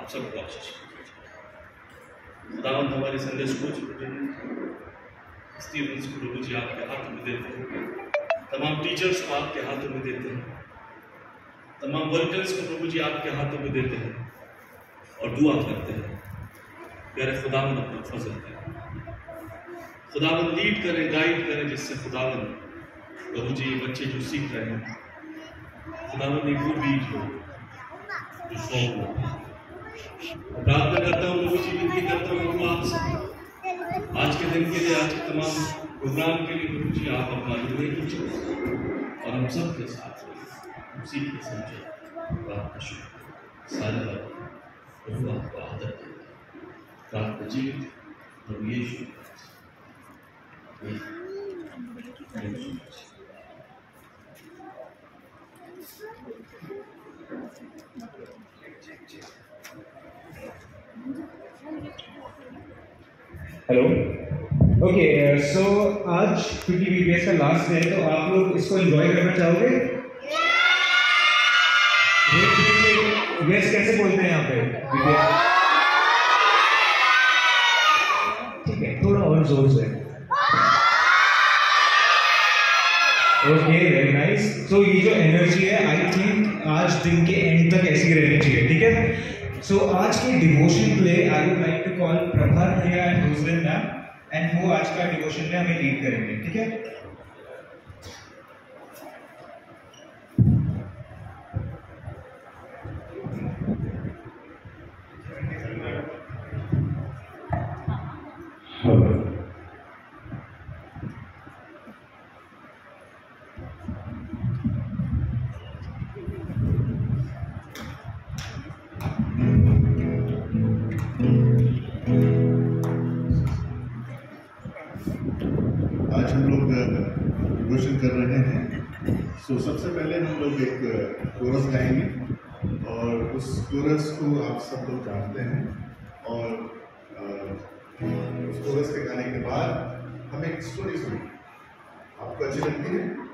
आप सबको आशीष खुदावंद हमारे संडे स्कूल स्टीवेंस को प्रभु जी आपके हाथों में देते हैं, तमाम टीचर्स को आपके हाथों में देते हैं, तमाम वर्कर्स को प्रभु जी आपके हाथों में देते हैं और दुआ करते हैं प्यारे खुदावंद अपना फजल करें, खुदावंद लीड करें, गाइड करें, जिससे खुदावंद प्रभु जी ये बच्चे जो सीख रहे हैं खुदावंद एक वो बीज हो जो 100 हो। प्रार्थना करता हूँ प्रभु जी, विनती करता हूँ आपसे आज के दिन के लिए, आज के तमाम प्रोग्राम के लिए प्रभु जी आप अपना निर्णय कीजिए और हम सब के साथ उसी के समझे आपका शुक्र सारे प्रभु आपको आदर दें, आपका जीवित प्रभु यीशु। हेलो, ओके, सो आज क्योंकि वीबीएस का लास्ट है तो आप लोग इसको एंजॉय करना चाहोगे? यस कैसे बोलते हैं यहाँ पे? ठीक है, थोड़ा और जोर से। Okay, very nice. सो ये जो एनर्जी है आई थिंक आज दिन के एंड तक ऐसी रहनी चाहिए, ठीक है? सो आज के devotion play I would like to call Prabhat भैया एंड रोजलिन मैम, एंड वो आज का डिवोशन में हमें लीड करेंगे, ठीक है? आज हम लोग डिवोशन कर रहे हैं। सो सबसे पहले हम लोग एक कोरस गाएंगे और उस कोरस को आप सब लोग जानते हैं और उस कोरस के गाने के बाद हम एक स्टोरी सुनेंगे। आपको अच्छी लगती है?